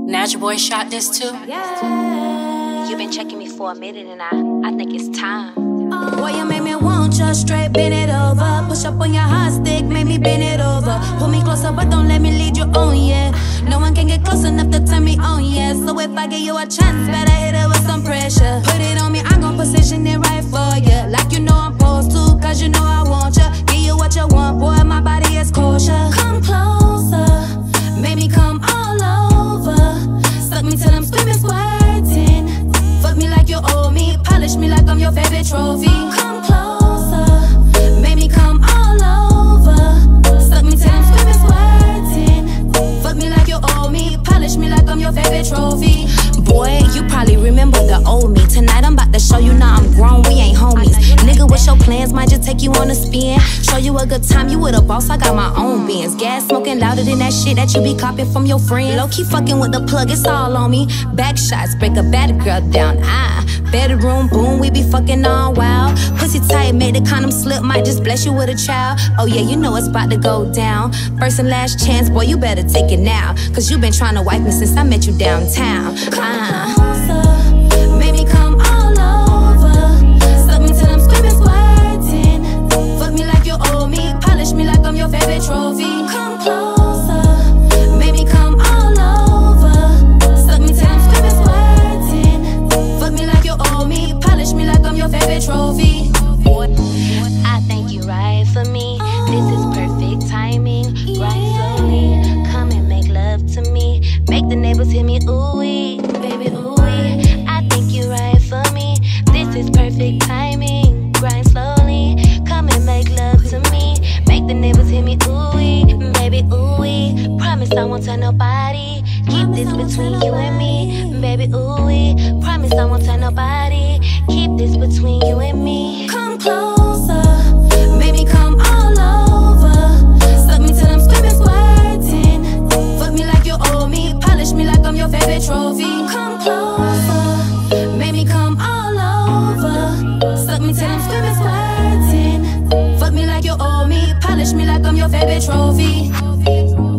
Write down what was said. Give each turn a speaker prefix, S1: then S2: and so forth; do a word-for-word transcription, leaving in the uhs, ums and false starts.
S1: Natural Boy shot this too.
S2: Yeah. You've been checking me for a minute and I, I think it's time.
S3: Boy, you make me want you straight, bend it over. Push up on your hot stick, make me bend it over. Pull me closer, but don't let me lead you on, yeah. No one can get close enough to turn me on, yeah. So if I give you a chance, better hit it with some pressure. Put it on me, I'm gon' position it right for you. Like you know I'm supposed to, cause you know I want you. Give you what you want, boy, my body is kosher. Come closer, make me come all over. Suck me till I'm screaming, squirting. Fuck me like you owe me, polish me like I'm your favorite trophy. Come closer, make me come all over. Suck me till I'm screaming, squirting. Fuck me like you owe me, polish me like I'm your favorite trophy. Boy, you probably remember the old me. Tonight I'm about to show you now I'm grown, we ain't homies. Nigga, what's your plans? Might just take you on a spin. Show you a good time, you with a boss, I got my own Benz. Gas smoking louder than that shit that you be copying from your friend. Low key fucking with the plug, it's all on me. Back shots, break a bad girl down. Ah, bedroom, boom, we be fucking all wild. Pussy tight, made the condom slip, might just bless you with a child. Oh yeah, you know it's about to go down. First and last chance, boy, you better take it now. Cause you been trying to wipe me since I met you downtown. Ah, make me come all over. Suck me till I'm screaming, squirting. Fuck me like you owe me, polish me like I'm your favorite trophy. Come closer, make me come all over. Suck me till I'm screaming, squirting. Fuck me like you owe me, polish me like I'm your favorite trophy.
S2: I think you right for me. This is perfect timing. Grind slowly, come and make love to me. Make the neighbors hear me ooh-wee, baby ooh-wee. I think you right for me. This is perfect timing. Grind slowly, come and make love to me. Make the neighbors hear me ooh-wee, baby ooh-wee. Promise I won't tell nobody. Keep this between you and me, baby ooh-wee. Promise I won't tell nobody. Keep this between you and me.
S3: Come closer, make me come all over. Suck me till I'm screaming, squirting. Fuck me like you owe me, polish me like I'm your favorite trophy. Come closer, make me come all over. Suck me till I'm screaming, squirting. Fuck me like you owe me, polish me like I'm your favorite trophy.